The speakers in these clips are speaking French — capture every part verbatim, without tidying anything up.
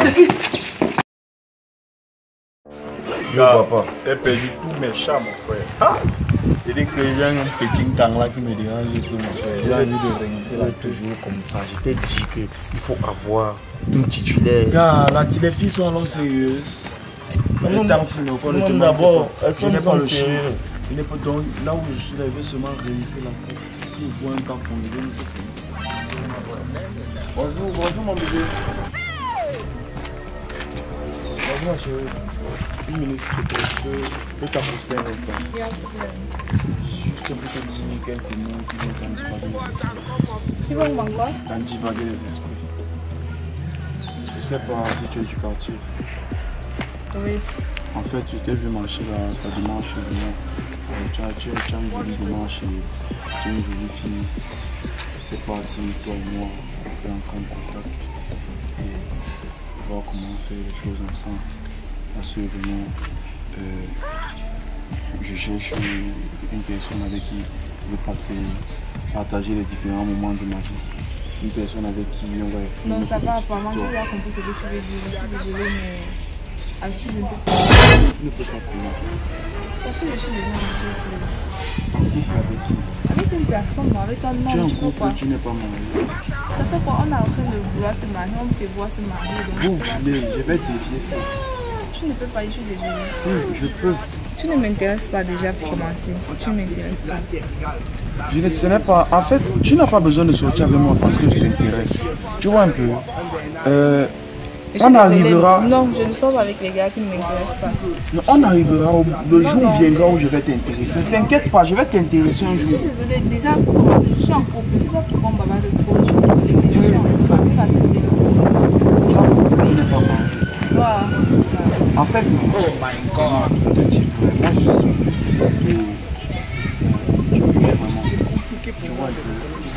de qui? Yo, papa. J'ai perdu tous mes chats, mon frère. Ah, il dit que j'ai un petit temps là qui me dérange tout, mon frère. J'ai envie de rincer là. Toujours comme ça. Je t'ai dit qu'il faut avoir une titulaire. Gars, là, les filles sont alors sérieuses. Non, d'abord, est-ce je n'ai pas le chien. Il n'est pas donc là où je suis là, il veut seulement réussir la coupe. Si je vois un cas pour lui donner, c'est bonjour, bonjour mon bébé. Bonjour ma chérie. Une minute, s'il te plaît. Je peux t'apposter un instant. Juste pour te dire quelques mots qui vont t'antivaguer les esprits. Qui vont quoi? T'antivaguer les esprits. Je sais pas si tu es du quartier. Oui. En fait, tu t'es vu marcher là, ta démarche de moi. Tu as, tu, as, tu as une jolie démarche et tu es une jolie fille. Je sais pas si toi et moi on peut encore en contact et voir comment on fait les choses ensemble. Assurément, euh, je cherche une personne avec qui je veux passer, partager les différents moments de ma vie. Une personne avec qui on va... Non, ça va, apparemment, j'ai bien compris ce que tu veux dire. Je suis désolée, mais avec qui je ne peux pas. Tu ne peux pas comment? Parce que je suis déjà en couple. Avec qui? Avec une personne, non, avec un homme. Tu es en tu couple, pas. tu n'es pas marié. Ça fait quoi? On est en train de vouloir se marier, on peut voir se marier. Donc Vous voulez, je vais défier ça. tu ne peux pas, je suis désolée. Si, je peux. Tu ne m'intéresses pas déjà pour commencer. Tu ne m'intéresses pas. Je ne, ce n'est pas... En fait, tu n'as pas besoin de sortir avec moi parce que je t'intéresse. Tu vois un peu. Euh, on désolée, arrivera... Non, je ne sors pas avec les gars qui ne m'intéressent pas. Non, on arrivera, au, le non, jour non. viendra où je vais t'intéresser. Ne t'inquiète pas, je vais t'intéresser un Je jour. suis désolée, déjà pour commencer, je suis en couple. Je ne sais pas pourquoi on bavarde trop. Je suis désolée, mais je suis en couple. Arrive à cette Ça, tu n'es pas marié. Voilà. En fait, oh my God, je te dis vraiment, moi je suis sérieux. Et tu me plais vraiment. Tu vois, je,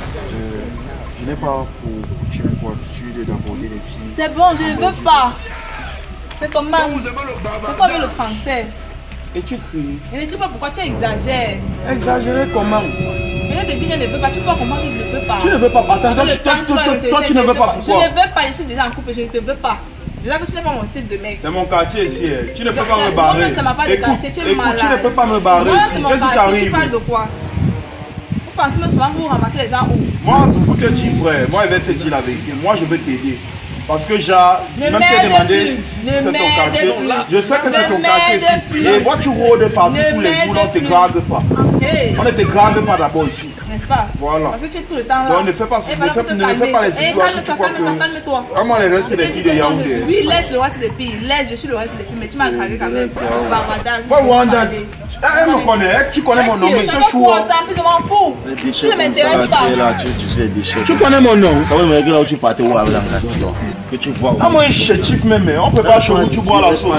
je n'ai pas pour coutume, pour habitude d'aborder les filles. C'est bon, je ne veux pas. C'est comment? Pourquoi avec le français? Et tu cries. Je n'écris pas pourquoi tu exagères. Exagérer comment? Je te dis que je ne veux pas. Tu peux comprendre que je ne peux pas. Tu ne veux pas. Attends, toi, Avec le toi, temps, tu toi, vas toi, me toi, tu ne veux pas. Je Pourquoi? ne veux pas, je suis déjà en couple, je ne te veux pas. Déjà que tu n'es pas mon style de mec. C'est mon quartier ici. Tu ne peux pas me Non, barrer. mais ça m'a pas de quartier, tu es écoute, malade. tu ne peux pas me barrer Moi, ici. c'est mon Qu'est-ce qui quartier, tu t'arrive? parles de quoi? Vous pensez même souvent que vous ramassez les gens où? Moi, pour te dire, frère, moi, je vais te dire la vérité. Moi, je vais t'aider. Parce que j'ai Ne même te m'aide demandé plus. si, si Ne c'est ton m'aide quartier. plus. Je sais que c'est Ne ton quartier m'aide ici. plus. Les voitures rôdent partout Ne tous les jours, on ne te m'aide grague pas. Hey. On ne te grague pas d'abord ici. N'est-ce pas? Voilà. Parce que tu es tout le temps là. Donc ne fais pas, Eh, ne voilà, fais, pour te ne fais pas les calmer. Eh, histoires que calme-toi, tu crois calme-toi, que... calme-toi. Vraiment les restes des filles de Yaoundé. Oui, laisse le reste des filles. Laisse, je suis le reste des filles. Mais tu m'as gravé quand même. Barbada. Pas Wanda. Elle me connaît, tu connais mon nom, monsieur Chou. Je m'en fous. Tu ne m'intéresses pas. Tu connais mon nom. Quand même, là où tu partais, où avec la nation, que tu vois. Ah, moi, je suis chief même, on peut pas chez tu bois la sauce.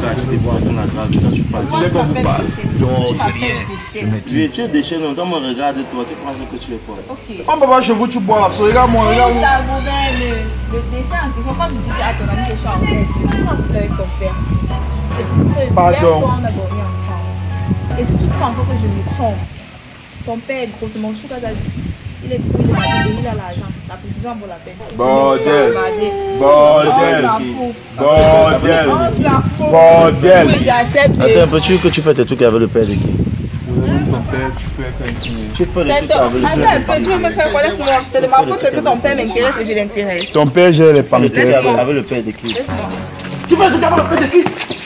Moi, je m'appelle Fiché. Tu m'appelles Fiché. Tu es déchet, non, quand on regarde toi, tu penses que tu es quoi? Ok. On peut pas chez vous, tu bois la sauce. Regarde-moi, Si regarde-moi. ta gouverne, le déchet en question, pas me dire à ton ami que je suis en couple. Tu es en couple avec ton père. Et Pardon. hier soir, on a dormi ensemble. Et si tu crois encore que je me trompe, ton père est gros, c'est mon chou qui a dit. Il est gros, il est marié, il a l'argent. La précision vaut la peine. Bordel. Bordel. Bordel. On s'en fout. Bordel. Oui, j'accepte. Attends, peux-tu que tu fais tes trucs avec le père de qui? Ton père, tu peux être inquiet. Tu fais des C'est trucs ton... avec le Attends père un peu, tu veux me faire quoi? Laisse-moi. C'est de ma faute que ton père m'intéresse et je l'intéresse. Ton père, j'ai les femmes. de qui? Avec le père de qui? Laisse-moi. Tu fais des trucs avec le père de qui?